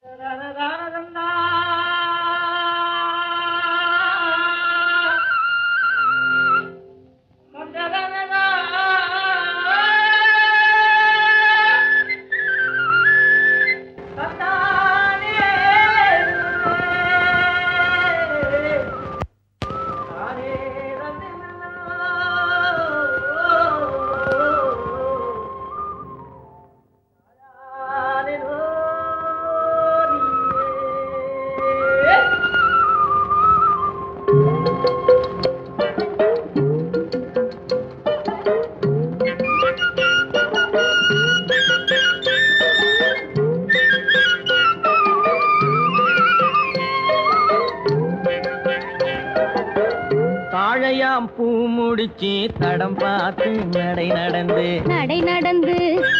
தாழையாம் பூ முடிச்சு தடம் பார்த்து நடை நடந்து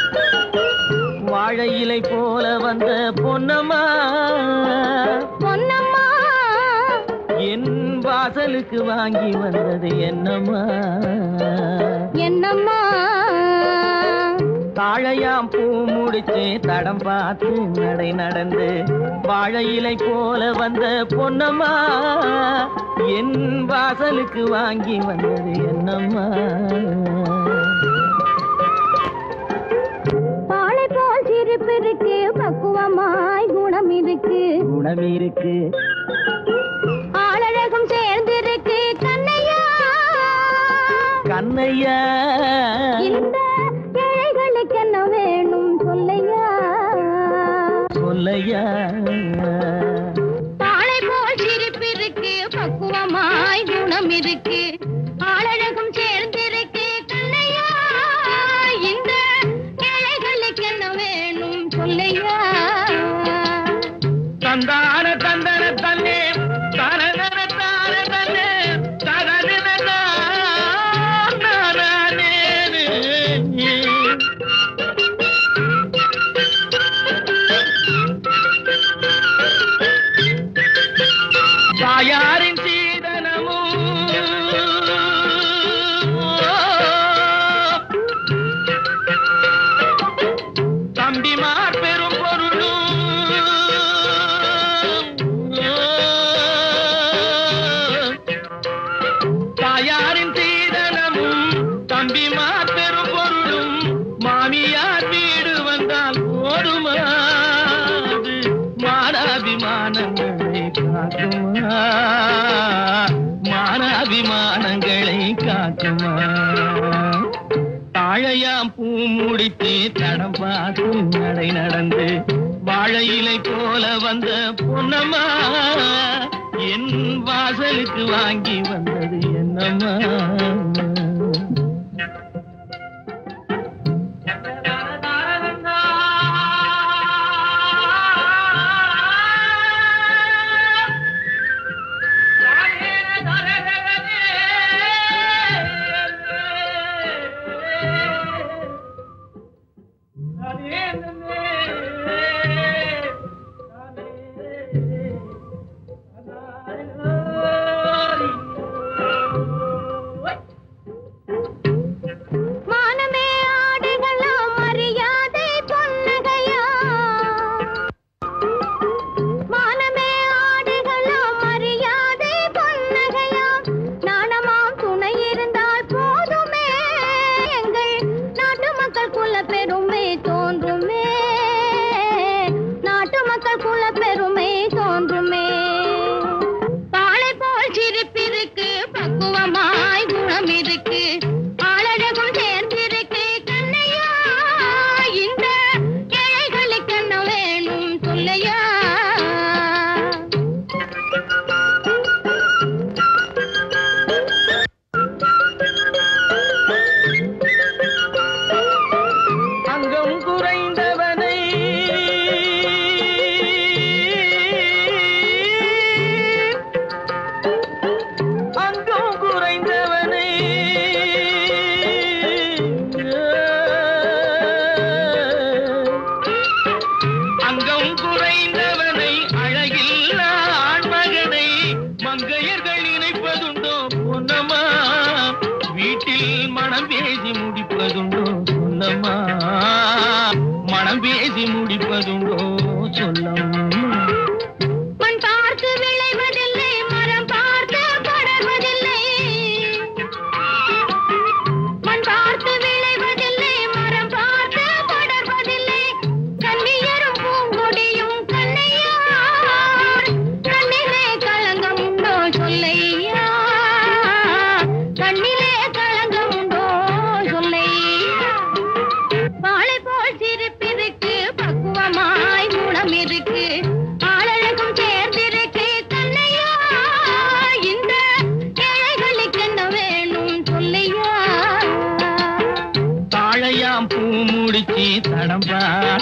வாழை இலை போல வந்த பொன்னம்மா என் வாசலுக்கு வாங்கி வந்தது என்னம்மா தாழையாம் பூ முடிச்சு தடம் பார்த்து நடை நடந்து வாழை இலை போல வந்த பொன்னம்மா என் வாசலுக்கு வாங்கி வந்தது என்னம்மா பாலை போல் சிரிப்பு இருக்கு பக்குவமாய் குணம் இருக்கு ஆளழகும் சேர்ந்திருக்கு கண்ணையா இந்த ஏழைகளுக்கு என்ன வேணும் சொல்லையா பாலை போல் சிரிப்பு இருக்கு பக்குவமாய் குணம் இருக்கு ஆளழகும் சேர்ந்திருக்கு கண்ணையா இந்த ஏழைகளுக்கு என்ன வேணும் சொல்லையா தந்தான தந்தன தன்னே தரன தார தன்னே தரன தாரனே தாயாரின் சீதனமும் தம்பிமார் பெரும் பொருளும் தாயாரின் சீதனமும் தம்பிமார் பெரும் பொருளும் மாமியார் வீடு வந்தால் போதுமா மானாபிமானங்களை காக்குமா மானாபிமானங்களை காக்குமா தாழையாம் பூ முடித்து தடம் பார்த்து நடை நடந்து வாழை இலை போல வந்த பொன்னம்மா என் வாசலுக்கு வாங்கி வந்தது என்னம்மா மனம் பேசி முடிப்பதுண்டோ சொல்லம்மா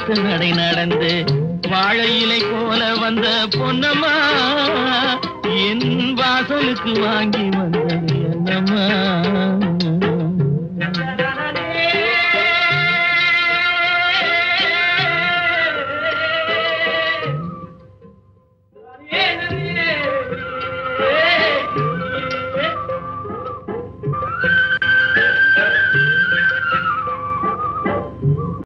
பார்த்து நடை நடந்து வாழை இலை போல வந்த பொன்னம்மா என் வாசலுக்கு வாங்கி வந்தது என்னம்மா. ஏ